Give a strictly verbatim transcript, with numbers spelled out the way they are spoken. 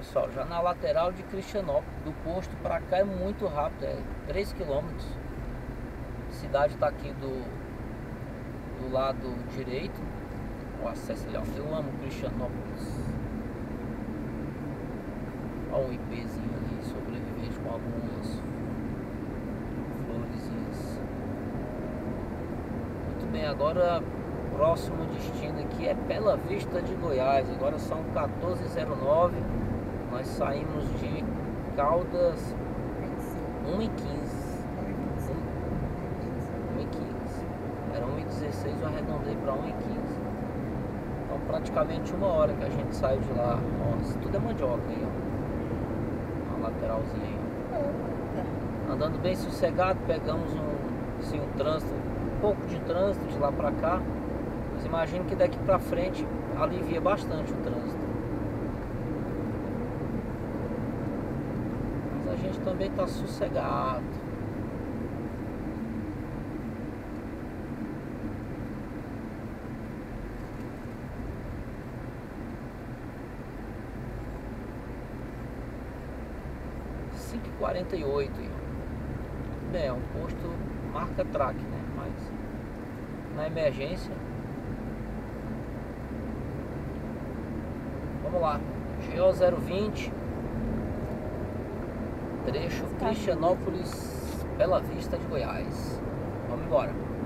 pessoal, já na lateral de Cristianópolis. Do posto pra cá é muito rápido, é três quilômetros. A cidade tá aqui do, do lado direito. O acesso ali, ó. Eu amo Cristianópolis. Olha um IPzinho ali, sobrevivente com algumas florezinhas. Muito bem, agora próximo destino aqui é Bela Vista de Goiás. Agora são quatorze e zero nove. Nós saímos de Caldas uma e quinze. uma e quinze. Era uma e dezesseis, eu arredondei para uma e quinze. Então praticamente uma hora que a gente saiu de lá. Nossa, tudo é mandioca aí, ó. Uma lateralzinha aí, ó. Andando bem sossegado, pegamos um, assim, um trânsito, um pouco de trânsito de lá para cá. Mas imagino que daqui para frente alivia bastante o trânsito. Mas a gente também tá sossegado. cinco e quarenta e oito. Bem, é um posto marca track, né? Mas na emergência. Vamos lá. G O zero vinte. Trecho Cristianópolis, Bela Vista de Goiás. Vamos embora.